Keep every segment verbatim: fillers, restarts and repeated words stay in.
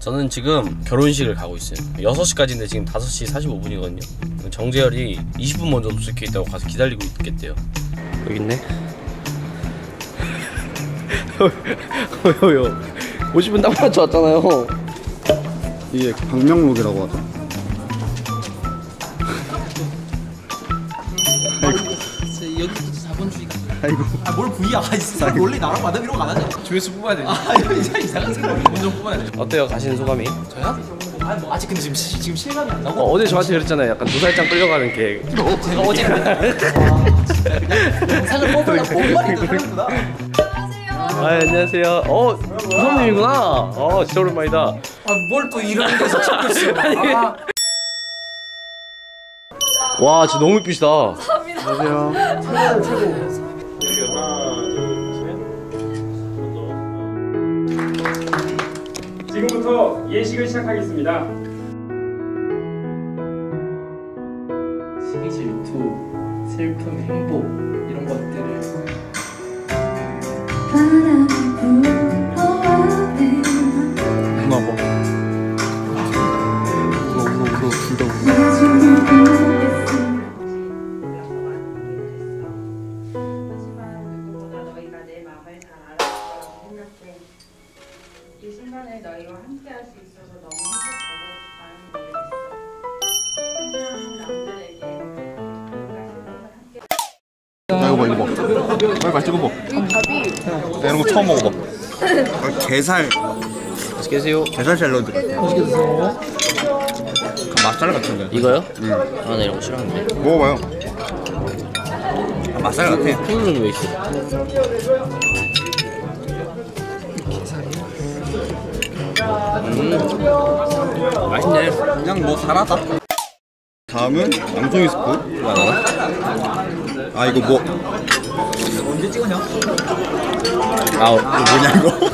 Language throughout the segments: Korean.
저는 지금 결혼식을 가고 있어요. 여섯 시까지인데 지금 다섯 시 사십오 분이거든요 정재열이 이십 분 먼저 도착해 있다고 가서 기다리고 있겠대요. 여기 있네. 요요요 오십 분 딱 맞춰 왔잖아요. 이게 방명록이라고 하죠. 여기부터 자본주의가. 아이고. 아, 뭘 V야? 아, 진짜 원래 나랑 만나면 이런 거 안 하잖아. 조회수 뽑아야 돼. 아, 이거 이상 이상한 생각. 먼저 뽑아야 돼. 어때요? 가시는 소감이? 저요? 아, 뭐 아직 근데 지금 시, 지금 실감이 안 나고. 어, 어제 저한테 그랬잖아요. 약간 도살장 끌려가는 게. 제가 어제 그랬는데. 영상을 뽑으려고 본말이 그랬구나. 아, 안녕하세요. 어, 부모님이구나. 어, 진짜 오랜만이다. 아, 뭘 또 이런 데서 찍고 있어. 아. 와, 진짜 너무 이쁘시다. 감사합니다. 안녕하세요. 최고 최고. 지금부터 예식을 시작하겠습니다. 시기 질투, 슬픔, 행복 이런 것들을 누나 봐. 울어 울어 울어 둘 다 울어. 이 순간을 너희와 함께할 수 있어서 너무 행복하고 많은 노력했어. 항상 남들에게 야 이거 봐 이거 봐. 빨리 빨리 찍어봐. 나 이런 거 처음 먹어봐. 아, 게살. 맛있게 드세요. 게살 샐러드. 맛있게 드세요. 맛살 같은데. 이거요? 응. 아, 나 이런 거 싫어하는데. 먹어봐요. 아, 맛살 같아. 푸르는 왜 있어? 음, 맛있네. 그냥 뭐 살아다. 다음은 양송이 스프. 이거 안 하나? 아 이거 뭐 언제 찍었냐? 아, 이거 뭐냐 이거?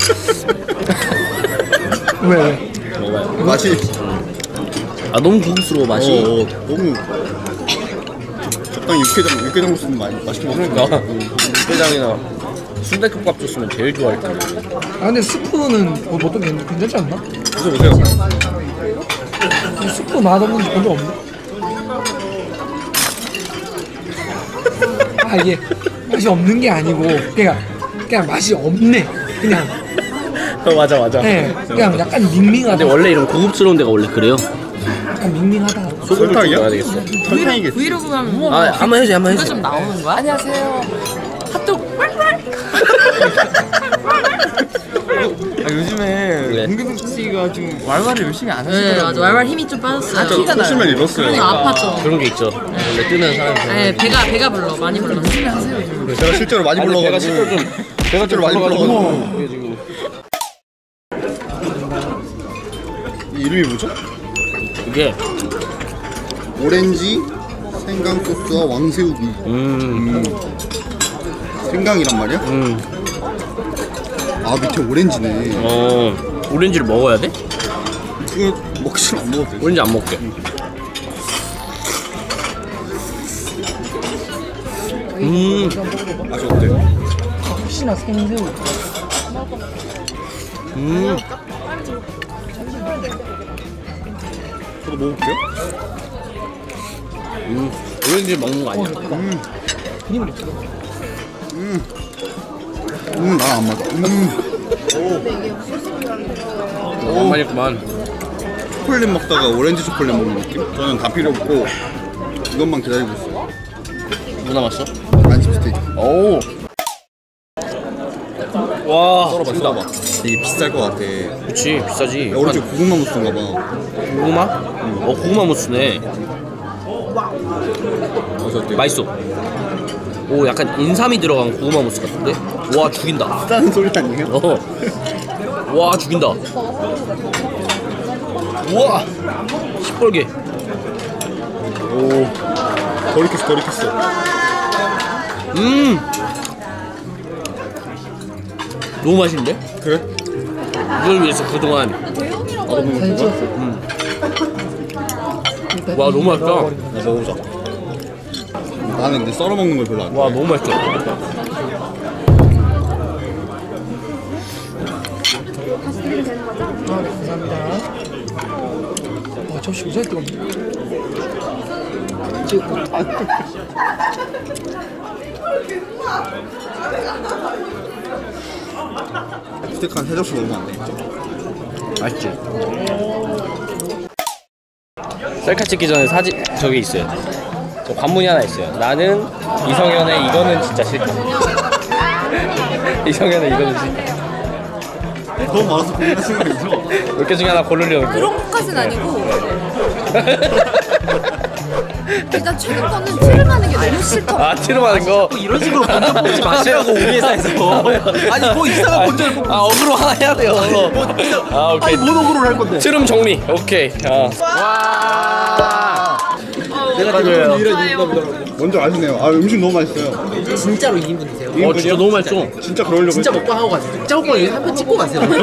왜 왜? 먹어봐요. 맛이 아, 너무 고급스러워, 맛이. 어, 어, 너무 적당히 육개장 육개장 쓰는 맛 맛있게 먹으니까. 그러니까 육개장이나 순대국밥 줬으면 제일 좋아할 텐데. 아 근데 스프는 어, 보통 괜- 괜찮지 않나? 드셔보세요. 스프 맛없는 게 별로 없네. 아 이게 맛이 없는 게 아니고 그냥 그냥 맛이 없네. 그냥 어, 맞아, 맞아. 네, 그냥 약간 밍밍하다. 근데 원래 이런 고급스러운 데가 원래 그래요. 약간 밍밍하다. 소금을 좀 설탕이야? 넣어야 되겠어. 설탕이겠지. 브이로그 하면 아, 한번 해줘, 한번 해줘. 좀 나오는 거야? 안녕하세요. 핫도그 아, 요즘에 그래. 공개동 씨가 좀 왈왈을 열심히 안 네 하시더라고요. 맞아 왈왈 힘이 좀 빠졌어요. 아, 티가 나요. 소심을 잃었어요. 그러니까 아팠죠. 그런 게 있죠. 원래 뜨는 사람. 네 배가 배가 불러 많이 불러. 열심히 하세요 지금. 제가 실제로 많이 불러가지고. 내가 실제로 좀 제가 실제로 많이 불러가지고. 이게 지금 이 이름이 뭐죠? 이게 오렌지 생강 소스와 왕새우구이. 음, 음. 생강이란 말이야? 음, 아 밑에 오렌지네. 어, 오렌지를 먹어야 돼? 그거 먹기 싫으면 안 먹어도 돼. 오렌지 안 먹게. 음, 맛이 어때? 혹시나 생새우. 음, 저도 먹어볼게요. 음, 오렌지 먹는 거 아니야? 음. 음. 음, 나랑 안 맞아. 음. 오랜만이구만. 초콜릿 먹다가 오렌지 초콜릿 먹는 느낌? 저는 다 필요 없고 이것만 기다리고 있어요. 뭐 남았어? 안심 스테이크. 오. 와, 썰어봐, 썰어봐. 이게 비쌀 것 같아. 그치, 비싸지. 야, 오렌지 고구마 무스인가 봐. 고구마? 어, 고구마 무스네. 어서 어때? 맛있어. 오, 약간 인삼이 들어간 고구마 무스 같은데? 와, 죽인다. 비싼 소리 아니에요? 어. 와, 죽인다. 우와, 시뻘게. 오, 덜 익혔어, 덜 익혔어. 음, 너무 맛있는데? 그래? 이걸 위해서 그동안 나도 먹을 거야? 음. 와, 너무 맛있다. 나 먹어보자. 나는 근데 썰어 먹는 걸 별로 안 와, 좋아해. 너무 맛있다. 감사합니다. 와, 접시 무지하게 뜨겁네. 지금 아, 스테이크 한 세 접시 먹으면 안 되겠죠? 맛있지? 셀카 찍기 전에 사진 저기 있어요. 저 관문이 하나 있어요. 나는 이성현의 이거는 진짜 싫다. 이성현의 이거는 싫다. 너무 많아서 고민하시는 거 아니죠? 몇 개 중에 하나 고르려는 거. 그런 것까진 아니고 일단 최근 거는 티를 가는 게 너무 싫다. 아 트름하는 거. 이런 식으로 본전 뽑지 마시라고 우리 회사에서. 아니 뭐 이상한 본전을 뽑고. 아 어그로 하나 해야 돼요. 아 오케이. 아니 뭔 억울을 할 건데. 트름 정리. 오케이. 아. 내가 지금 이런 이유가 뭐더라고. 먼저 아시네요. 아 음식 너무 맛있어요. 진짜로 이 인분 드세요? 어 진짜 너무 맛있어. 진짜 그러려고 진짜 했어요. 먹방 하고 가세요. 진짜 먹방 여기 한 번 찍고 가세요. 왜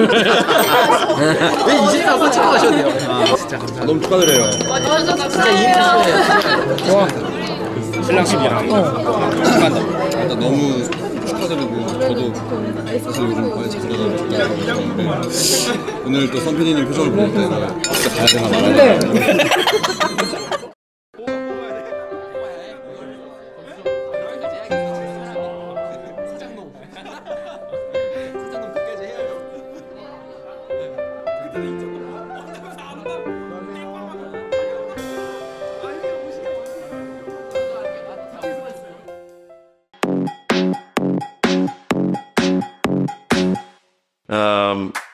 이제 한번 찍고 가셔도 돼요. 진짜 감사합니다. 너무 축하드려요. 진짜 이 인분 드세요. 신랑 신랑. 축하한다. 일단 너무 축하드리고 저도 사실 요즘 많이 자주나가는데 오늘 또 선피디님 표정을 보니까 진짜 가야 되나 말아야 되나. Um,